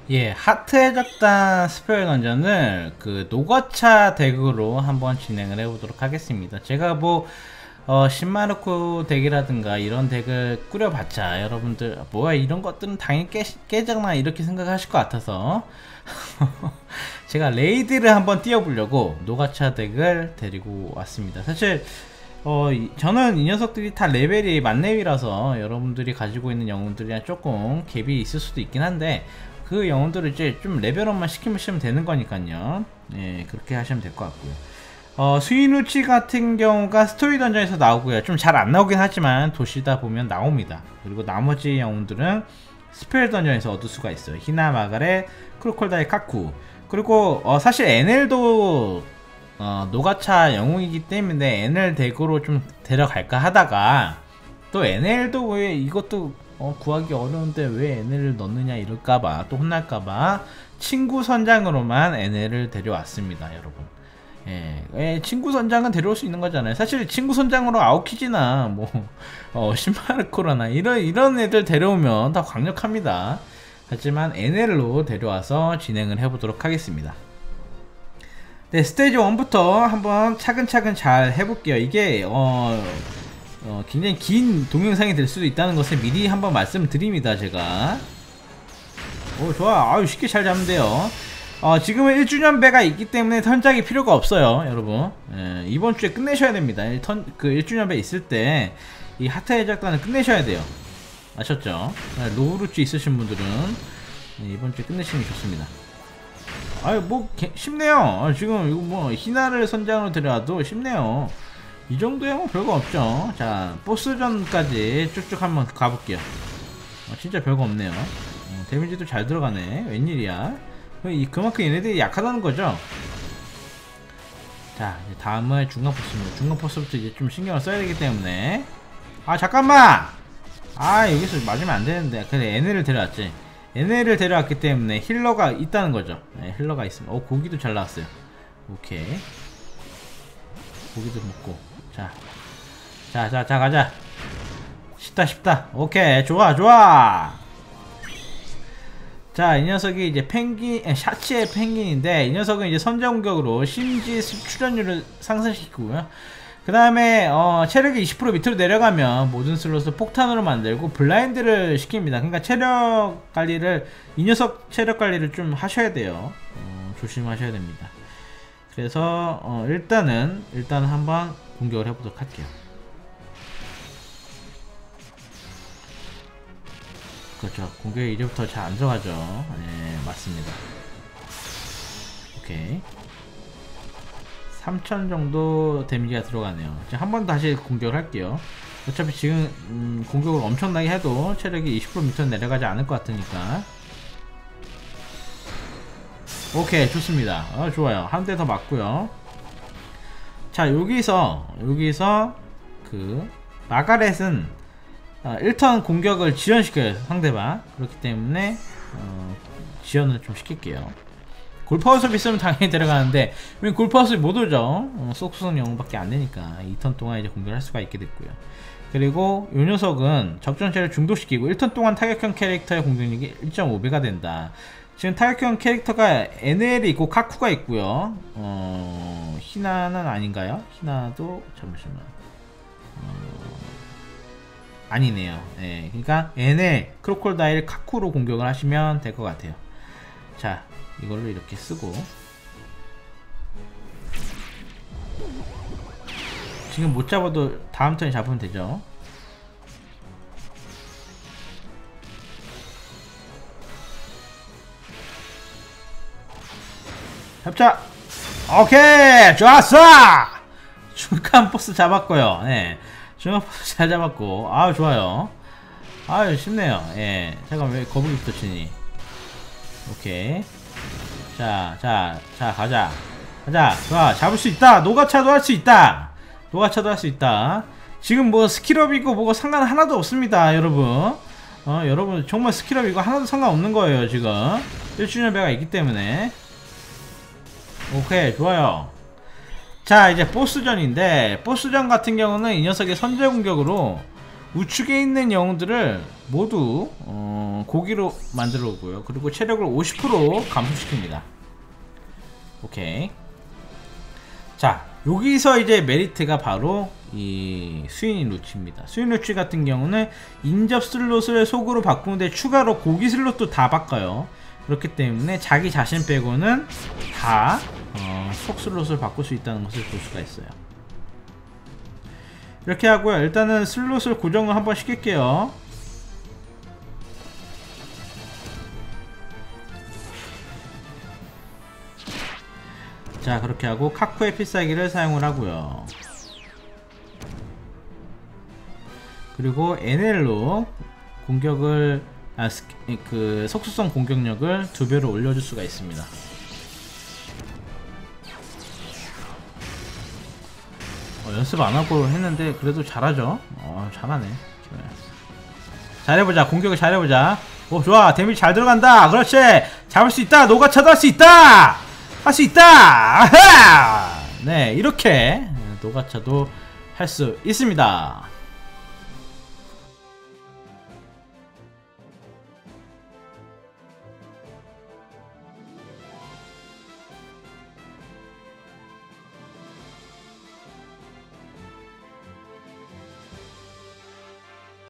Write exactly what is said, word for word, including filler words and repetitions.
예, 하트의 적단 스페어 던전을 그 노가차 덱으로 한번 진행을 해보도록 하겠습니다. 제가 뭐 어, 신마르코 덱이라든가 이런 덱을 꾸려봤자 여러분들 뭐야 이런 것들은 당연히 깨, 깨잖아 이렇게 생각하실 것 같아서 제가 레이드를 한번 띄워보려고 노가차 덱을 데리고 왔습니다. 사실 어, 이, 저는 이 녀석들이 다 레벨이 만렙이라서 여러분들이 가지고 있는 영웅들이랑 조금 갭이 있을 수도 있긴 한데 그 영웅들을 이제 좀 레벨업만 시키면 되는 거니까요. 예, 그렇게 하시면 될 것 같고요. 어, 스위누치 같은 경우가 스토리 던전에서 나오고요. 좀 잘 안 나오긴 하지만 도시다 보면 나옵니다. 그리고 나머지 영웅들은 스펠 던전에서 얻을 수가 있어요. 히나, 마가렛, 크로콜다이, 카쿠. 그리고 어, 사실 엔엘도 어, 노가차 영웅이기 때문에 엔엘 덱으로 좀 데려갈까 하다가 또 엔엘도 왜 이것도 어, 구하기 어려운데 왜 엔엘을 넣느냐 이럴까봐 또 혼날까봐 친구 선장으로만 엔엘을 데려왔습니다. 여러분, 예, 예, 친구 선장은 데려올 수 있는 거잖아요. 사실 친구 선장으로 아오키지나 뭐 어, 신마르코라나 이런 이런 애들 데려오면 다 강력합니다. 하지만 엔엘로 데려와서 진행을 해보도록 하겠습니다. 네, 스테이지 일부터 한번 차근차근 잘 해볼게요. 이게 어, 어, 굉장히 긴 동영상이 될 수도 있다는 것을 미리 한번 말씀을 드립니다. 제가 오, 좋아. 아유, 쉽게 잘 잡으면 돼요. 어, 지금은 일 주년 배가 있기 때문에 턴작이 필요가 없어요, 여러분. 예, 이번 주에 끝내셔야 됩니다. 턴, 그 일 주년 배 있을 때 이 하트의 작단을 끝내셔야 돼요. 아셨죠? 예, 로우루치 있으신 분들은 예, 이번 주에 끝내시는 게 좋습니다. 아유, 뭐 개, 쉽네요. 아, 지금 이거 뭐 히나를 선장으로 데려와도 쉽네요. 이 정도야 뭐 별거 없죠. 자, 보스전까지 쭉쭉 한번 가볼게요. 어, 진짜 별거 없네요. 어, 데미지도 잘 들어가네. 웬일이야. 이, 그만큼 얘네들이 약하다는 거죠. 자, 이제 다음은 중간 포스입니다. 중간 포스부터 이제 좀 신경을 써야 되기 때문에. 아, 잠깐만! 아, 여기서 맞으면 안 되는데. 근데 엔엘을 데려왔지. 엔엘을 데려왔기 때문에 힐러가 있다는 거죠. 네, 힐러가 있으면. 어, 고기도 잘 나왔어요. 오케이. 고기도 먹고. 자. 자, 자, 자, 가자. 쉽다, 쉽다. 오케이. 좋아, 좋아! 자, 이 녀석이 이제 펭귄, 샤치의 펭귄인데, 이 녀석은 이제 선제 공격으로 심지 출연율을 상승시키고요. 그 다음에, 어, 체력이 이십 퍼센트 밑으로 내려가면 모든 슬롯을 폭탄으로 만들고 블라인드를 시킵니다. 그러니까 체력 관리를, 이 녀석 체력 관리를 좀 하셔야 돼요. 어, 조심하셔야 됩니다. 그래서, 어, 일단은, 일단 한번 공격을 해보도록 할게요. 그렇죠. 공격이 이제부터 잘 안 들어가죠. 네, 맞습니다. 오케이. 삼천 정도 데미지가 들어가네요. 한 번 다시 공격을 할게요. 어차피 지금 음, 공격을 엄청나게 해도 체력이 이십 퍼센트 밑으로 내려가지 않을 것 같으니까. 오케이, 좋습니다. 어, 좋아요. 한 대 더 맞고요. 자, 여기서 여기서 그 마가렛은 어, 일 턴 공격을 지연시켜요, 상대방. 그렇기 때문에 어, 지연을 좀 시킬게요. 골파워섭 있으면 당연히 데려가는데 왜 골파워섭이 못 오죠? 어, 속수성 영웅밖에 안 되니까 이 턴 동안 이제 공격을 할 수가 있게 됐고요. 그리고 이 녀석은 적전체를 중독시키고 일 턴 동안 타격형 캐릭터의 공격력이 일 점 오 배가 된다. 지금 타격형 캐릭터가 엔엘이 있고 카쿠가 있고요. 어, 히나는 아닌가요? 히나도 잠시만. 어, 아니네요. 예, 그러니까 엔엘, 크로콜다일, 카쿠로 공격을 하시면 될 것 같아요. 자, 이걸로 이렇게 쓰고 지금 못 잡아도 다음 턴에 잡으면 되죠. 잡자. 오케이, 좋았어. 중간 보스 잡았고요. 네, 중간 보스 잘 잡았고, 아우 좋아요. 아유, 쉽네요. 예, 잠깐 왜 거북이부터 치니? 오케이. 자, 자, 자, 가자. 가자. 좋아. 잡을 수 있다. 노가차도 할 수 있다. 노가차도 할 수 있다. 지금 뭐 스킬업이고 뭐고 상관 하나도 없습니다, 여러분. 어, 여러분, 정말 스킬업이고 하나도 상관없는 거예요, 지금. 일 주년 배가 있기 때문에. 오케이, 좋아요. 자, 이제 보스전인데, 보스전 같은 경우는 이 녀석의 선제 공격으로 우측에 있는 영웅들을 모두 어, 고기로 만들어 오고요. 그리고 체력을 오십 퍼센트 감소시킵니다. 오케이. 자, 여기서 이제 메리트가 바로 이 수인 루치입니다. 수인 루치 같은 경우는 인접 슬롯을 속으로 바꾸는데 추가로 고기 슬롯도 다 바꿔요. 그렇기 때문에 자기 자신 빼고는 다 어, 속 슬롯을 바꿀 수 있다는 것을 볼 수가 있어요. 이렇게 하고요. 일단은 슬롯을 고정을 한번 시킬게요. 자, 그렇게 하고 카쿠의 필살기를 사용을 하고요. 그리고 엔엘로 공격을 아, 스, 그 속수성 공격력을 두 배로 올려줄 수가 있습니다. 어, 연습 안 하고 했는데 그래도 잘하죠. 어, 잘하네. 잘해보자. 공격을 잘해보자. 오, 좋아. 데미지 잘 들어간다. 그렇지. 잡을 수 있다. 노가차도 할 수 있다. 할 수 있다. 아하! 네, 이렇게 노가차도 할 수 있습니다.